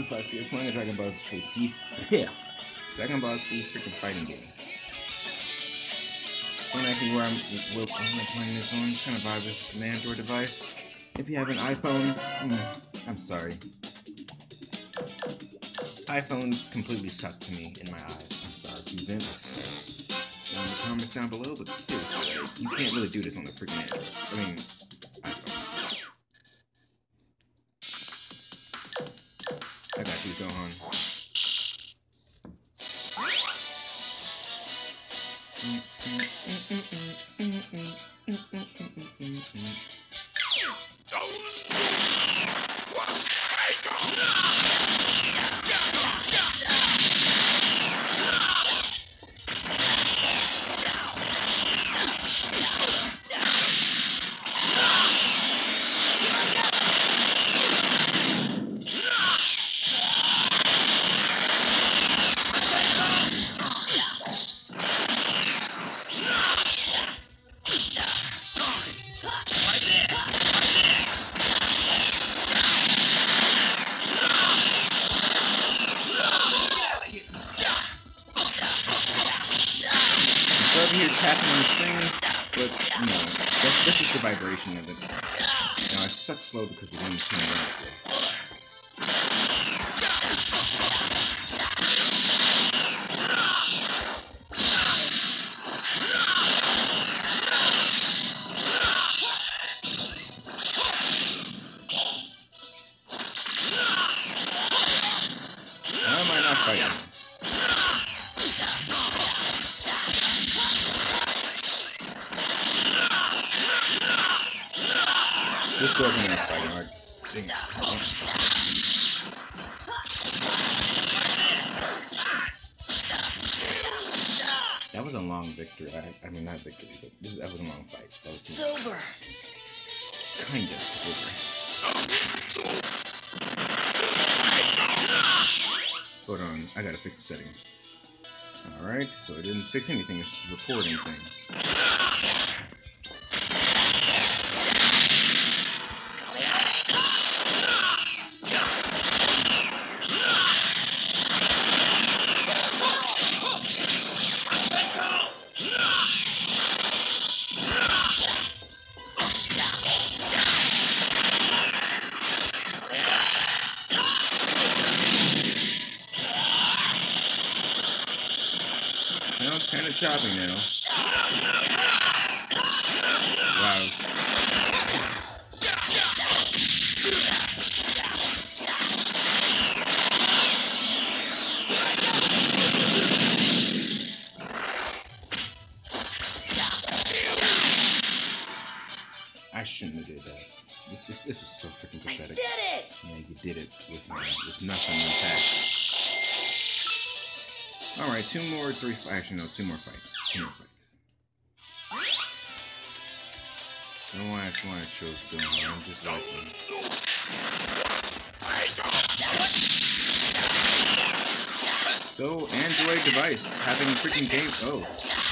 Fox here, playing a Dragon Ball Z. Yeah. Dragon Ball Z freaking fighting game. Don't ask me where I'm playing this on. It's kind of vibe. This is an Android device. If you have an iPhone, I'm sorry. iPhones completely suck to me in my eyes. I'm sorry, Vince. In the comments down below, but seriously, you can't really do this on a freaking Android. I mean, iPhone. I got you, Gohan. Sorry if you hear tapping on the screen, but no, that's just the vibration of it. Now I suck slow because the wind's coming around the floor. Why am I not fighting? Just go up and fight hard. That was a long victory. I mean, not victory, but that was a long fight. That was too over. Kind of over. Hold on, I gotta fix the settings. Alright, so it didn't fix anything, it's just a recording thing. Now it's kind of choppy now. Wow. I shouldn't have did that. This was so freaking pathetic. I did it! Yeah, you did it with nothing intact. Alright, two more fights. 2 more fights. I don't actually want to choose Gohan, I'm just like him. So, Android device, having a freaking game. Oh.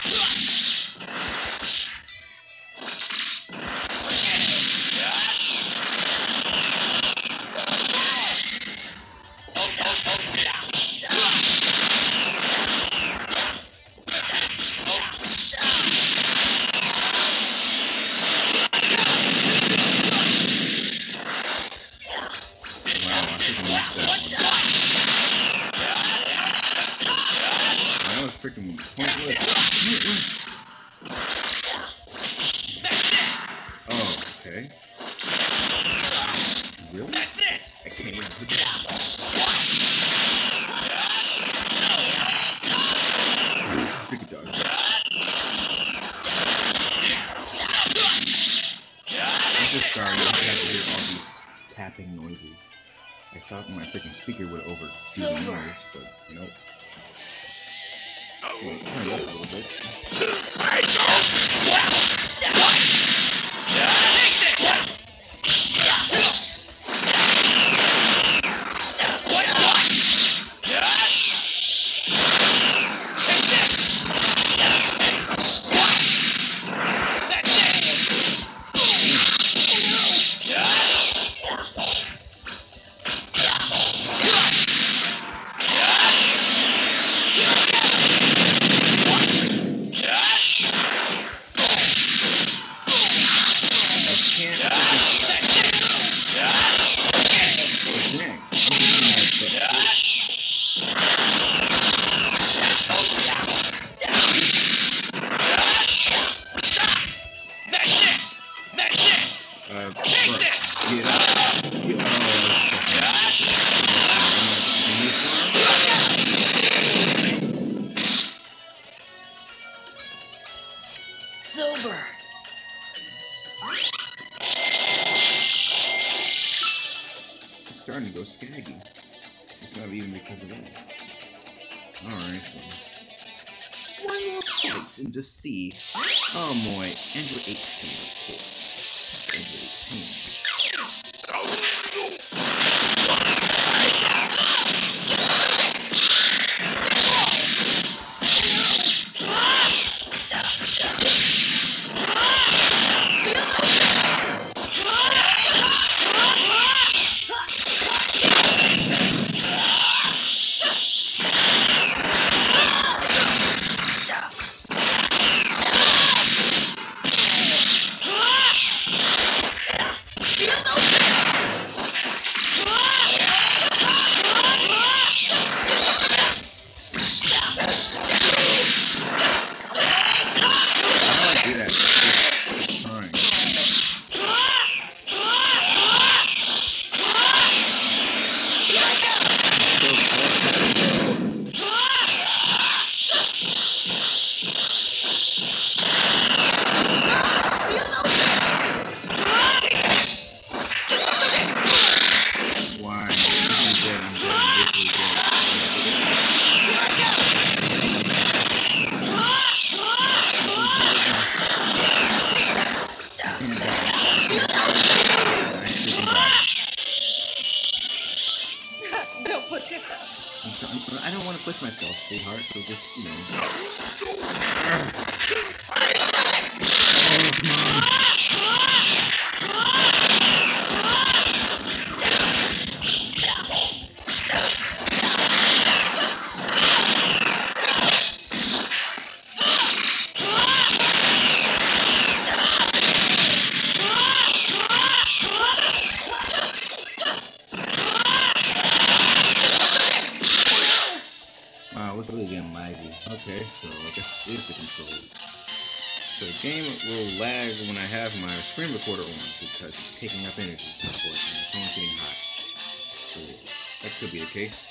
That was freaking pointless. Oh, okay. Really? That's it. I can't wait for that. Freaking dog. I'm just sorry I had to hear all these tapping noises. I thought my freaking speaker would overdo the noise, but nope. We'll turn it up a little bit. gagging. It's not even because of that. Alright, so one more fight and just see. Oh boy, Android 18, of course. It's Android 18. I don't want to push myself, sweetheart, so just, you know. Oh, come on. Wow, it's really getting laggy. Okay, so I guess it is the controls. So the game will lag when I have my screen recorder on because it's taking up energy, of course, and the phone's getting hot. So that could be the case.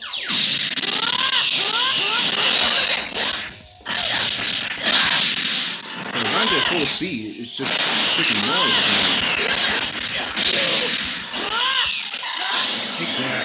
So it runs at full speed, it's just freaking noise. Take that.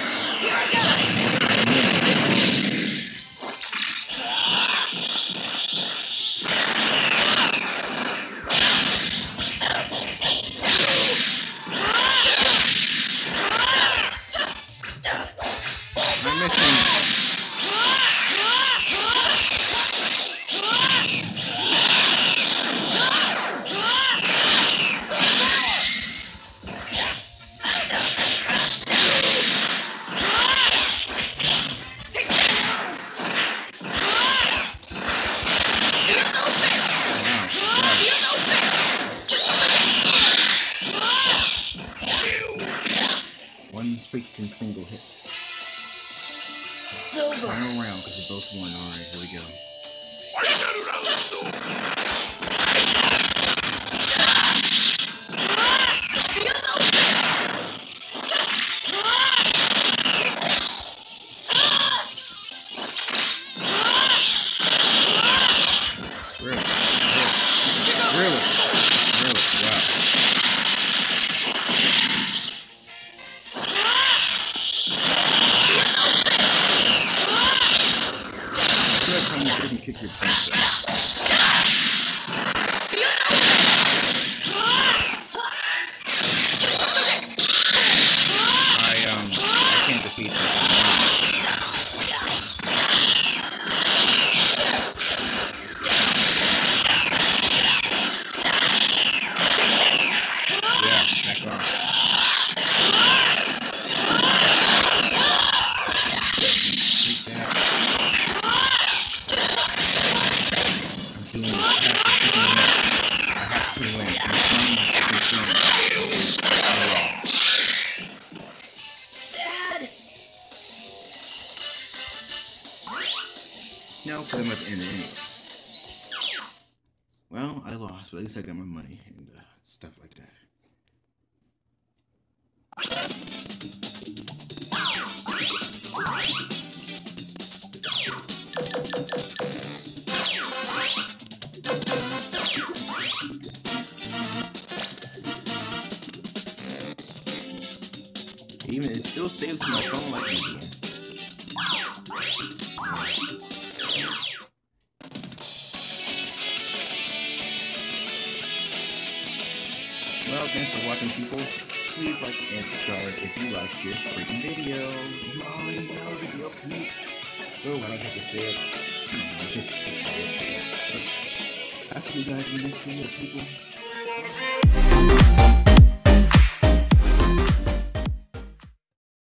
Freaking single hit. It's over. Final round because we both won. Alright, here we go. Really? Wow. Time you couldn't kick your butt. I can't defeat this one. Yeah, back on. Take that. I have to win. I'm trying my second chance. Dad! Now I'll play them at the end anyway. Well, I lost, but at least I got my money and stuff like that. Even it's still saves to my phone like usual. Well, thanks for watching, people. Please like and subscribe if you like this freaking video. You already know the deal, peeps. So I don't have to say it. Just say it. I'll see you guys in the next video, people.